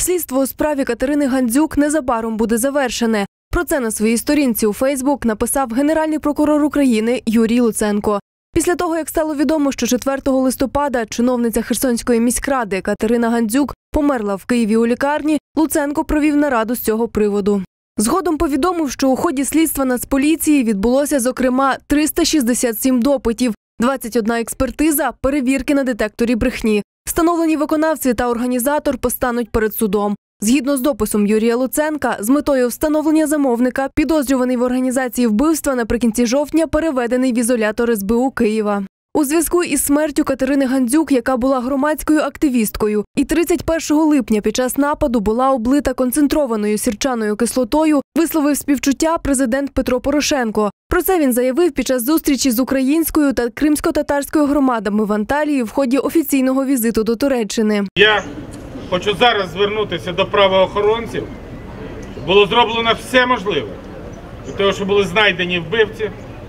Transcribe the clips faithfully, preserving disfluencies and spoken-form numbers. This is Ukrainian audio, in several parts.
Слідство у справі Катерини Гандзюк незабаром буде завершене. Про це на своїй сторінці у Фейсбук написав генеральний прокурор України Юрій Луценко. Після того, як стало відомо, що четвертого листопада чиновниця Херсонської міськради Катерина Гандзюк померла в Києві у лікарні, Луценко провів нараду з цього приводу. Згодом повідомив, що у ході слідства Нацполіції відбулося, зокрема, триста шістдесят сім допитів, двадцять одна експертиза, перевірки на детекторі брехні. Встановлені виконавці та організатор постануть перед судом. Згідно з дописом Юрія Луценка, з метою встановлення замовника, підозрюваний в організації вбивства наприкінці жовтня переведений в ізолятор ес бе у Києва. У зв'язку із смертю Катерини Гандзюк, яка була громадською активісткою, і тридцять першого липня під час нападу була облита концентрованою сірчаною кислотою, висловив співчуття президент Петро Порошенко. Про це він заявив під час зустрічі з українською та кримсько-татарською громадами в Анталії в ході офіційного візиту до Туреччини. Я хочу зараз звернутися до правоохоронців. Було зроблено все можливе для того, щоб були знайдені вбивці,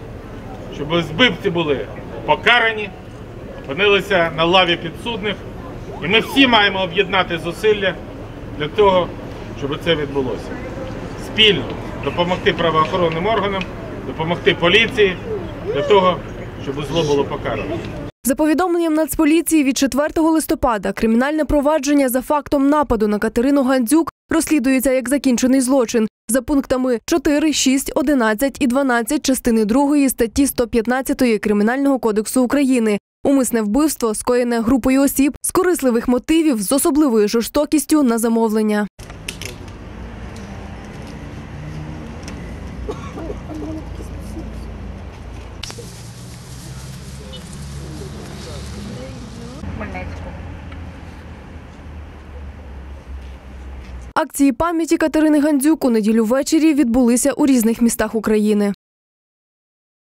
щоб вбивці були покарані, опинилися на лаві підсудних. І ми всі маємо об'єднати зусилля для того, щоб це відбулося. Спільно допомогти правоохоронним органам, допомогти поліції для того, щоб зло було покарано. За повідомленням Нацполіції, від четвертого листопада кримінальне провадження за фактом нападу на Катерину Гандзюк розслідується як закінчений злочин за пунктами чотири, шість, одинадцять і дванадцять частини другої статті сто п'ятнадцять Кримінального кодексу України. Умисне вбивство, скоєне групою осіб з корисливих мотивів з особливою жорстокістю на замовлення. Акції пам'яті Катерини Гандзюк у неділю ввечері відбулися у різних містах України.